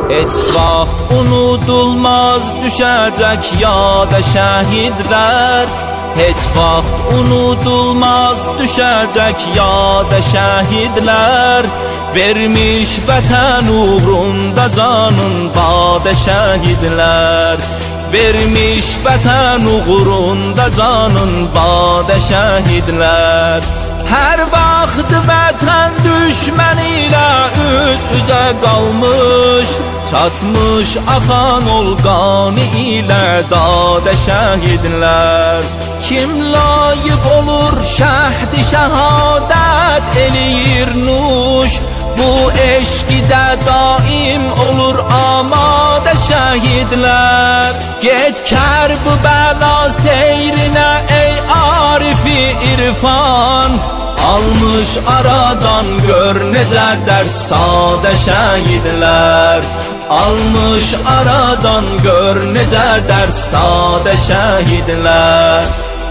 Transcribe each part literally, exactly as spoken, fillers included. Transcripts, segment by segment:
Heç vaxt unudulmaz düşəcək yada şəhidlər. Heç vaxt unudulmaz düşəcək yada şəhidlər. Vermiş vətən uğrunda canın badə şəhidlər. Vermiş vətən uğrunda canın badə şəhidlər. Hər vaxt vətən düşməni ilə üz-üzə qalmış, çatmış axan ol qanı ilə dadə şəhidlər. Kim layiq olur şəhdi şəhadət eləyir nuş, bu eşqidə daim olur amadə şəhidlər. Get kərb bəla seyrinə ey arifi irfan, almış aradan gör necə dərs sadə şəhidlər. Almış aradan gör necə dərs sadə şəhidlər.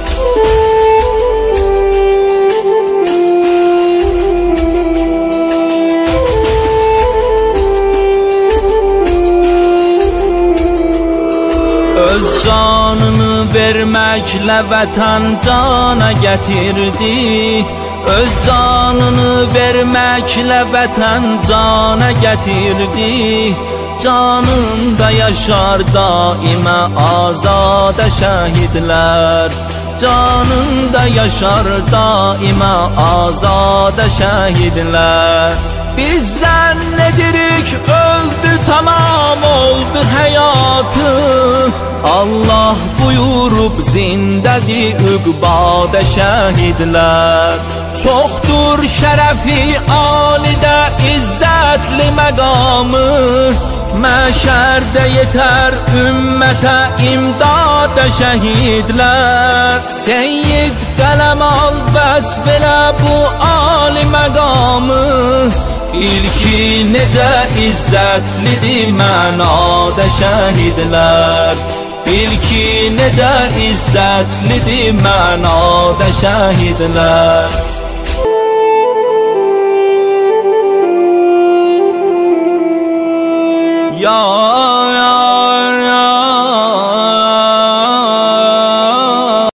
Öz canını verməklə vətən cana gətirdi. Öz canını verməklə vətən cana gətirdi. Canında yaşar daimə azadə şəhidlər. Canında yaşar daimə azadə şəhidlər. Biz zənn edirik öldü, tamam oldu həyatı. Allah buyurub zindədir üqbadə şəhidlər. Çoxdur şərəfi alidə izzətli məqamı, məşərdə yetər ümmətə imdadə şəhidlər. Seyyid qələm al vəsf elə bu ali məqamı, bil ki necə izzətlidir mənadə şəhidlər. Bil ki necə izzətlidir mənadə şəhidlər.